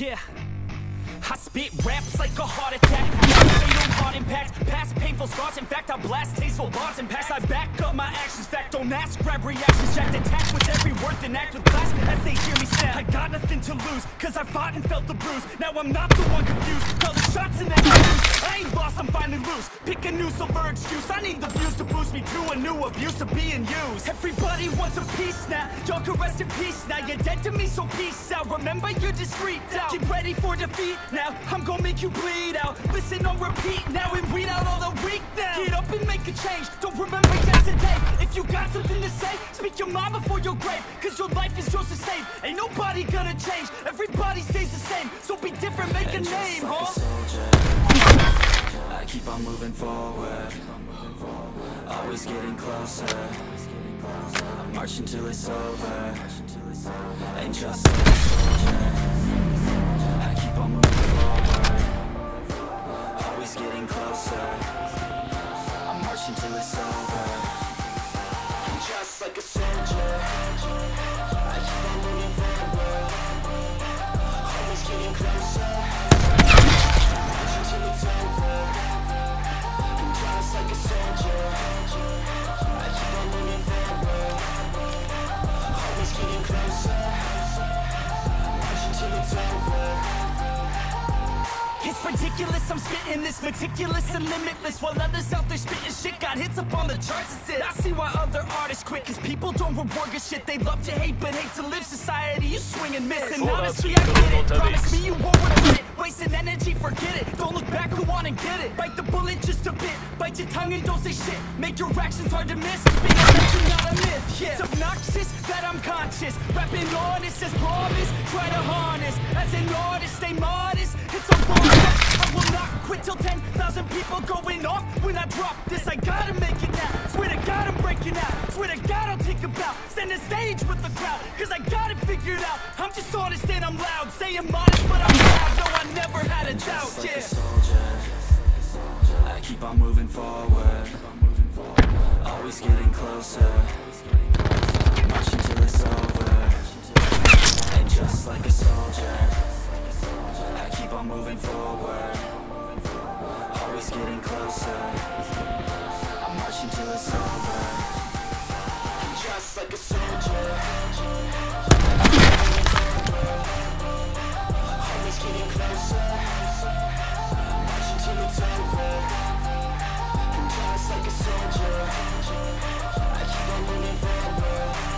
Yeah, I spit raps like a heart attack. Fatal heart impact, past painful scars. In fact, I blast tasteful bars and pass. I back up my actions. Fact, don't ask, grab reactions. Jacked attack with every word, then act with class as they hear me snap. I got nothing to lose, cause I fought and felt the bruise. Now I'm not the one confused. Call the shots in that news. I ain't lost, I'm finally loose. Pick a new silver excuse. I need the views to boost me to a new abuse of being used. Everybody wants a piece now. Y'all can rest in peace now. You're dead to me, so peace out. Remember, you're discreet out. Get ready for defeat now. I'm gonna make you bleed out. Listen on repeat now and weed out all the weak now. Get up and make a change. Don't remember yesterday. If you got something to say, speak your mind before your grave. Cause your life is yours to save. Ain't nobody gonna change. Everybody stays the same. So be different, make a name, like huh? a soldier, I keep on moving forward. Always getting closer. I'm marching till it's over. And just like a soldier, I keep on moving forward. Always getting closer. I'm marching till it's over. And just like a soldier, I keep on moving forward. Always getting closer. Marching till it's over. And just like a soldier, I keep on moving forward. Always getting closer. Marching till it's over. It's ridiculous, I'm spitting this meticulous and limitless. While others out there spitting shit got hits up on the charts and shit. I see why other artists quit, cause people don't reward good shit. They love to hate but hate to live. Society, you swing and miss. And honestly, I get it. Promise me you won't regret it. Wasting energy, forget it. Don't look back, go on and get it. Bite the bullet just a bit. Bite your tongue and don't say shit. Make your actions hard to miss. Being a legend, not a myth. Yeah. It's obnoxious that I'm conscious. Rapping honest as promise. Try to harness. As an artist, stay modest. It's a bonus. I will not quit till 10,000 people going off. When I drop this, I gotta make it now. Swear to God, I'm breaking out. Swear to God, I'll take a bow. Stand the stage with the crowd, cause I got it figured out. I'm just honest and I'm loud. Saying modest, but I'm proud. No, I never had a doubt, Just like yeah. a soldier, I keep on moving forward. Always getting closer. Marching till it's over. And just like a soldier, I keep on moving forward. Always getting closer. I'm marching till it's over. And just like a soldier, I keep on moving forward. Always getting closer. Marching till it's over. And just like a soldier, I keep on moving forward.